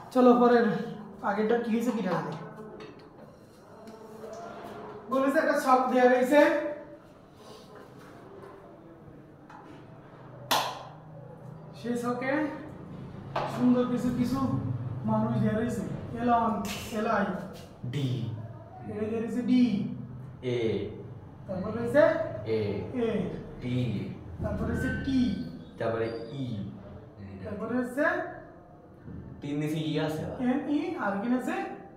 চলো পরের আগেরটা কি হয়েছে কি জানি বলেছে একটা ছক দেওয়া রয়েছে সেই ছকে সুন্দর কিছু কিছু মানুষ দেওয়া রয়েছে L1 Li D এটা দেওয়া রয়েছে D A তারপর রয়েছে A D তারপর রয়েছে T তারপরে E তারপর রয়েছে তিন নিচে ই আছে N E আর এখানে আছে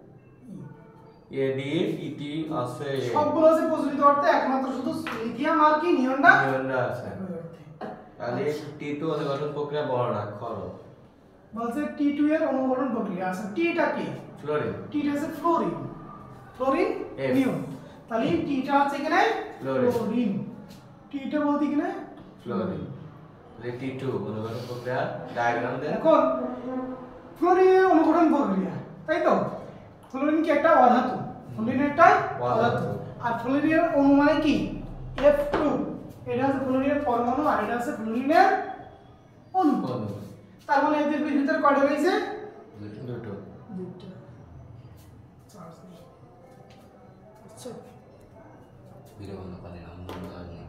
A D E T আছে সবগুলো আছে প্রচলিত অর্থে একমাত্র শুধু লিথিয়াম আর কি নিয়নটা আছে তাহলে T2 এর গঠন প্রক্রিয়া বর্ণনা করো বলছে T2 এর অনুগঠন প্রক্রিয়া আছে T টা কি ফ্লোরিন T টা আছে ফ্লোরিন ফ্লোরিন নিয়ন তাহলে T টা হচ্ছে এখানে ফ্লোরিন T টা বলতে এখানে ফ্লোরিন তাহলে T2 অনুগঠন প্রক্রিয়া ডায়াগ্রাম দেন এখন ফ্লোরিনের অনুগঠন প্রক্রিয়া তাই তো ফ্লোরিন কি একটা অধাতু ফ্লোরিন একটা অধাতু আর ফ্লোরিনের অণু মানে কি F2 এটা হচ্ছে ফ্লোরিনের পরমাণু আর এটা হচ্ছে ফ্লোরিনের অণু তার মানে এদের ভিতরে কয়টা রয়েছে দুটো চার্জ নেই আচ্ছা ভিডিও বন্ধ করে না অন্য কাজ নেই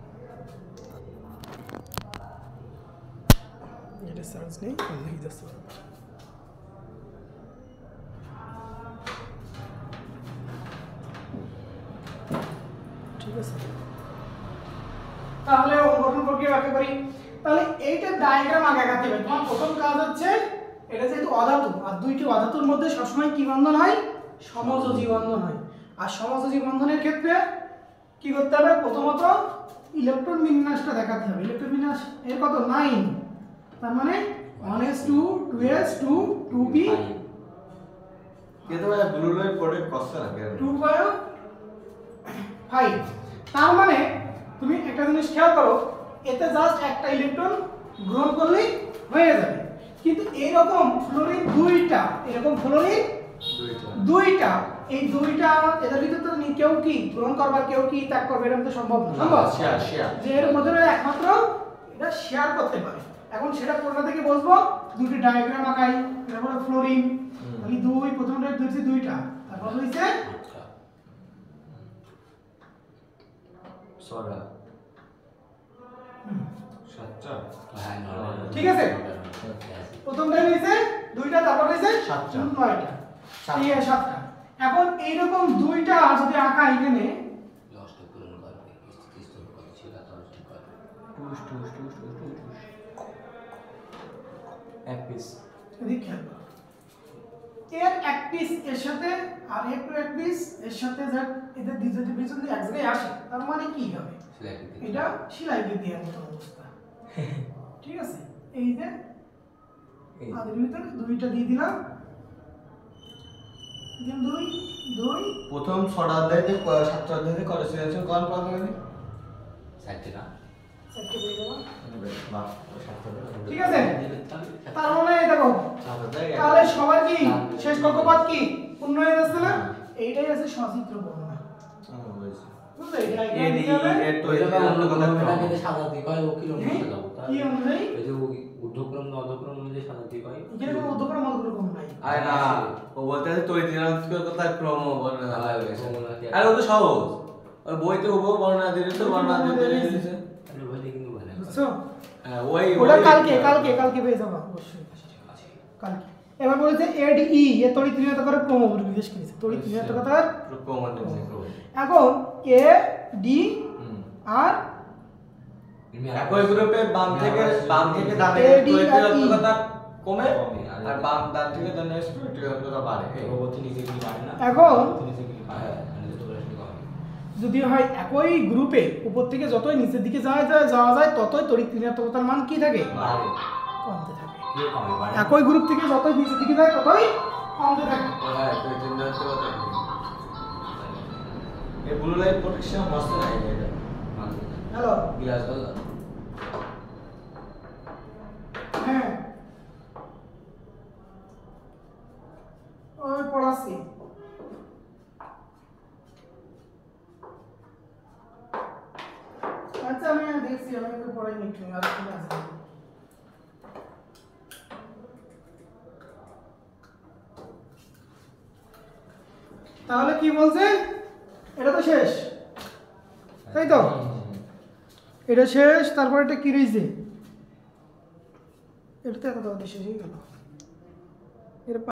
এটা চার্জ নেই অনলাইন যাচ্ছে ঠিক আছে তাহলে অনুগঠন প্রক্রিয়া ব্যাখ্যা করি তাহলে এইটা ডায়াগ্রাম আগে আঁকাতে হবে তোমার প্রথম কাজ হচ্ছে এটা যেহেতু অধাতু আর দুইটি অধাতুর মধ্যে সবসময় কি বন্ধন হয় সমযোজী বন্ধন হয় আর সমযোজী বন্ধনের ক্ষেত্রে কি করতে হবে প্রথমত ইলেকট্রন বিন্যাসটা দেখাতে হবে ইলেকট্রন বিন্যাস এর কত 9 তার মানে 1s2 2s2 2p কিন্তু ভাই ব্লু লাইট প্রোডাক্ট কষ্ট না কেন 2.5 তার মানে তুমি একটা জিনিস খেয়াল করো এতে জাস্ট একটা ইলেকট্রন গ্রহণ করলেই হয়ে যাবে কিন্তু এরকম ফ্লোরিন দুইটা এরকম ফ্লোরিন দুইটা এই দুইটা এদের ভিতরে তো কেউ কি গ্রহণ করবার কেউ কি ত্যাগ করবে এরকম তো সম্ভব না সম্ভব শেয়ার যে এর মধ্যে একমাত্র এটা শেয়ার করতে পারে এখন সেটা কোথা থেকে বলবো দুটি ডায়াগ্রাম আঁকাই তারপর ফ্লোরিন তাহলে দুই প্রথমটা ধরছি দুইটা তারপর হইছে সোডা সাতটা ঠিক আছে প্রথমটা হইছে দুইটা তারপর হইছে সাতটা নয়টা এই সাতটা এখন এই রকম দুইটা যদি আঁকা এখানে লস্ট পূরণ করবে স্থিতিস্থল করে ছিল তর্জন করবে টুস এক পিস এদিক খেয়াল করো এর এক পিস এর সাথে আর একটু এক পিস এর সাথে যা এদের দ্বিতীয় পিস যদি এক জায়গায় আসে তার মানে কি হবে এটা সেলাই দিয়ে মতো অবস্থা ঠিক আছে এই যে আদের ভিতরে দুইটা দিয়ে দিলাম দিন দুই দুই প্রথম ছটা অধ্যায়তে সাতটা অধ্যায়তে করেছিলেন কোন পাওয়া যাবে সাইডে না সেটকে বলে দেব বাহ সাতটা ঠিক আছে তার মানে দেখো তাহলে সবার কি শেষ কক্ষপথ কি পূর্ণ হয়ে যাচ্ছে না এইটাই আছে সচিত্র বর্ণনা বুঝলে এটা এডি এর তো এটা অন্য কথা এটাকে সাজাতে কয় ও কিলোমিটার সাজাবো কি অনুযায়ী এই যে ঊর্ধ্বক্রম না অধক্রম অনুযায়ী সাজাতে কয় এখানে কোনো উদ্যোগের মতক্রম নাই আয় না ও বলতে আছে তৈরি দিনাজপুরের কথা ক্রম বর্ণনা হয়েছে আর ও তো সহজ ওই বইতে ও বর্ণনা দিয়েছে বর্ণনা দিয়েছে আরে বইতে কিন্তু ভালো বুঝছো হ্যাঁ ওই ওটা কালকে পেয়ে যাবা অবশ্যই কালকে এবার বলেছে এডই এ তড়িৎ ঋণাত্মকের ক্রম বিশেষ করেছে তড়িৎ ঋণাত্মকতার ক্রম এখন এ ডি আর একই গ্রুপে বাম থেকে ডানে তড়িৎ ঋণাত্মকতা কমে আর বাম ডান থেকে ডানে তড়িৎ ঋণাত্মকতা বাড়ে এই প্রগতি নিচে কি বাড়ে না এখন নিচে কি বাড়ে মানে তো প্রশ্ন কম যদি হয় একই গ্রুপে উপর থেকে যতই নিচের দিকে যাওয়া যায় ততই তড়িৎ ঋণাত্মকতার মান কি থাকে বাড়ে কমতে থাকে কি কমে বাড়ে একই গ্রুপ থেকে যতই নিচের দিকে যায় ততই কমতে থাকে হ্যাঁ তড়িৎ ঋণাত্মকতা এই ব্লু লাইট প্রোটেকশন মস্ত নাই এটা হ্যালো গ্লাস বল হ্যাঁ ওই পড়াচ্ছি আচ্ছা আমি দেখছি আমি একটু পড়াই নিচ্ছি আর কি আছে তাহলে কি বলছে এটা তো শেষ তাই তো এটা শেষ তারপর এটা কি রয়েছে এটা তো এত শেষ হয়ে গেল এর